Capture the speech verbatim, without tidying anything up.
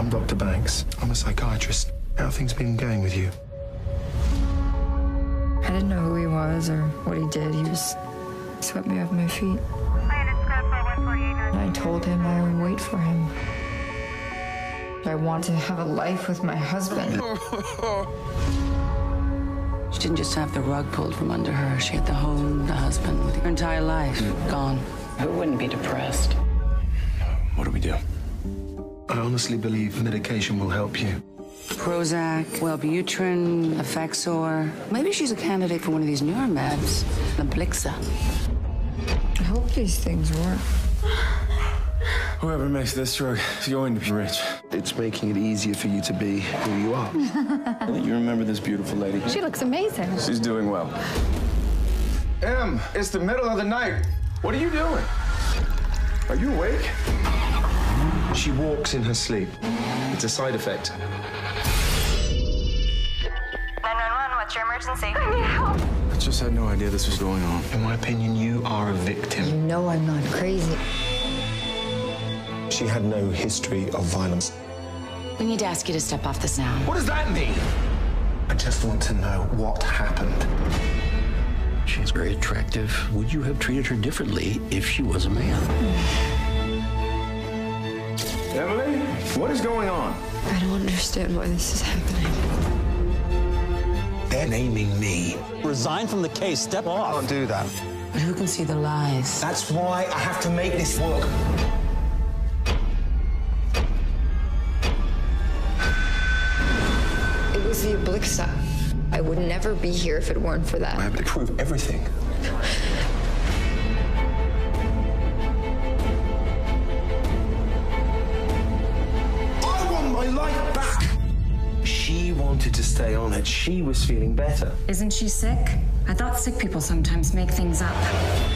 I'm Doctor Banks. I'm a psychiatrist. How have things been going with you? I didn't know who he was or what he did. He just swept me off my feet. I told him I would wait for him. I want to have a life with my husband. She didn't just have the rug pulled from under her. She had the home, the husband, her entire life mm. gone. Who wouldn't be depressed? What do we do? I honestly believe medication will help you. Prozac, Wellbutrin, Effexor. Maybe she's a candidate for one of these newer meds, the Blixa. I hope these things work. Whoever makes this drug is going to be rich. It's making it easier for you to be who you are. You remember this beautiful lady? She looks amazing. She's doing well. Em, it's the middle of the night. What are you doing? Are you awake? She walks in her sleep. It's a side effect. nine one one, what's your emergency? I need help. I just had no idea this was going on. In my opinion, you are a victim. You know I'm not crazy. She had no history of violence. We need to ask you to step off this now. What does that mean? I just want to know what happened. She's very attractive. Would you have treated her differently if she was a man? Emily, what is going on? I don't understand why this is happening. They're naming me. Resign from the case. Step off. I can't do that. But who can see the lies? That's why I have to make this work. It was the Blixa. I would never be here if it weren't for that. I have to prove everything. I want my life back. She wanted to stay on it. She was feeling better. Isn't she sick? I thought sick people sometimes make things up.